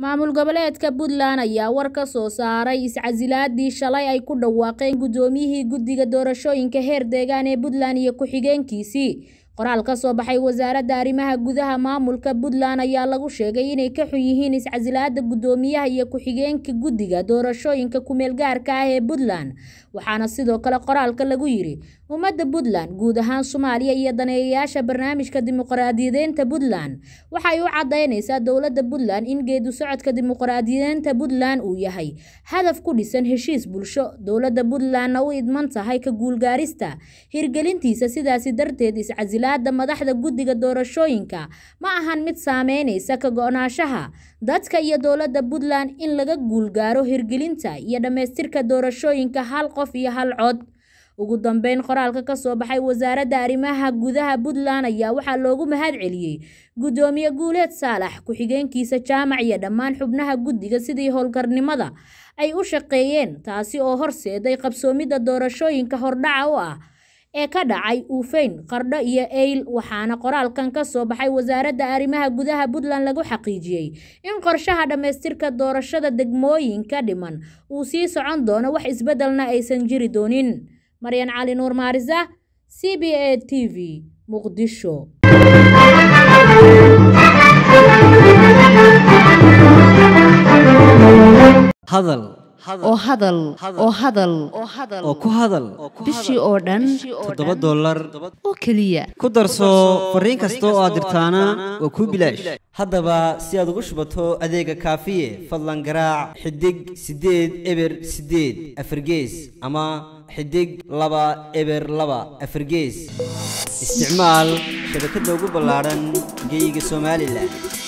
maamul goboleedka Puntland ayaa war ka soo saaray iscasilaadii shalay ay ku dhawaaqeen gudoomiyihii guddiga doorashooyinka heer deegaan ee Puntland iyo ku-xigeenkiisii. qoraal ka soo baxay wasaaradda arrimaha gudaha maamulka Puntland ayaa lagu sheegay inay ka xun yihiin iscasilaadda gudoomiyaha iyo ku-xigeenka guddiga doorashooyinka ku meel gaarka ah ee Puntland. waxaana sidoo kale qoraalka lagu yiri ummadda Puntland guud ahaan Soomaaliya iyo daneeyayaasha barnaamijka dimuqraadiyadeynta Puntland waxay u cadeynaysaa dowladda Puntland in geedu socodka dimuqraadiyadeynta Puntland uu yahay hadaf ku dhisan heshiis bulsho. dowladda Puntland u idman tahay ka guulgaarista hirgelintiisa, sidaas darteed iscasilaadda madaxda guddiga doorashooyinka ma ahan mid saameynaysa ka go'naanshaha dadka iyo dowladda Puntland in laga guulgaaro hirgelinta iyo dhameystirka doorashooyinka hal qof iyo hal cod. ugu dambeyn qoraalka ka soo baxay wasaaradda arrimaha gudaha Puntland ayaa waxaa loogu mahad celiyay gudoomiye Guuleed Saalax, ku-xigeenkiisa Jaamac iyo dhammaan xubnaha guddiga sidii howlkarnimada ay u shaqeeyeen, taasi oo horseeday qabsoomidda doorashooyinka hordhaca u ah ee ka dhacay Uufeyn, Qardho iyo Eyl. waxaana qoraalkan ka soo baxay wasaaradda arrimaha gudaha Puntland lagu xaqiijiyay in qorshaha dhameystirka doorashada degmooyinka dhiman uu sii socon doono, wax isbedelna aysan jiri doonin. Maryan Cali Nuur Maarisa, CBA TV, Muqdisho. hadal oo ku hadal bishii oo dhan $7 oo kaliya ku darso fariin kasta oo aad dirtaana waa ku bilaash. haddaba si aad ugu shubato adeega kaafiye fadlan garaac xidig 8 eber 8 afargees ama xidig 2 eber 2 afargees. isticmaal shabakadda ugu ballaaran geyga Soomaaliland.